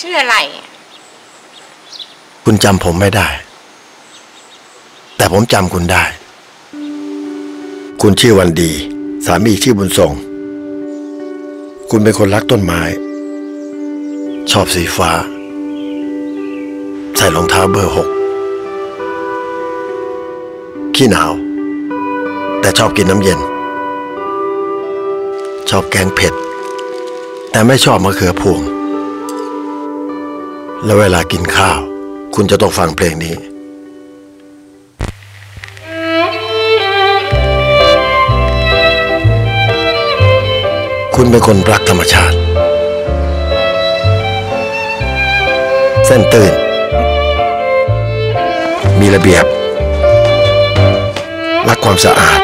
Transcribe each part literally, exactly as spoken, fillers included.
ชื่ออะไรคุณจำผมไม่ได้แต่ผมจำคุณได้คุณชื่อวันดีสามีชื่อบุญส่งคุณเป็นคนรักต้นไม้ชอบสีฟ้าใส่รองเท้าเบอร์หกขี้หนาวแต่ชอบกินน้ำเย็นชอบแกงเผ็ดแต่ไม่ชอบมะเขือพวงแล้วเวลากินข้าวคุณจะต้องฟังเพลงนี้คุณเป็นคนรักธรรมชาติเส้นตื่นมีระเบียบรักความสะอาด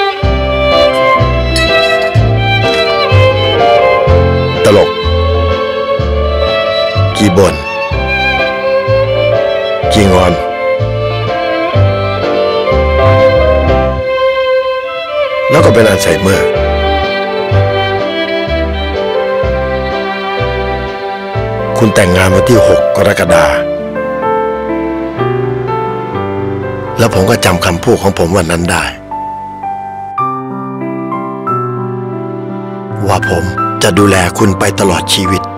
ตลกขี้บ่นขี้งอนแล้วก็เป็นอัลไซเมอร์คุณแต่งงานวันที่หกกรกฎาคมแล้วผมก็จำคำพูดของผมวันนั้นได้ว่าผมจะดูแลคุณไปตลอดชีวิต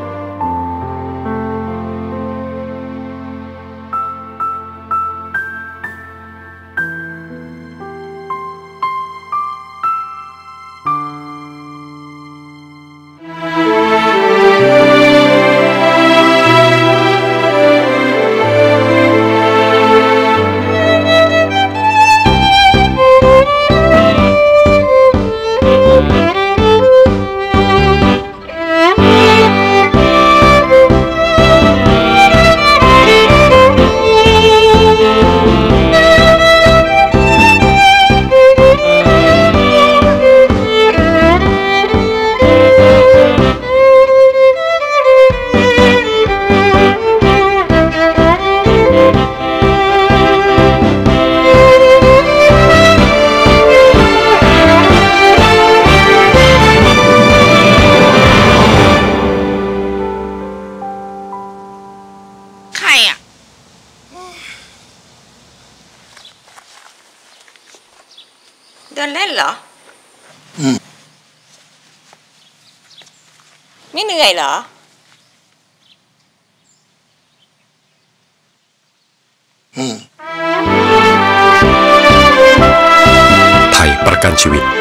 เดินเล่นเหรออืมไม่เหนื่อยเหรอไทยประกันชีวิต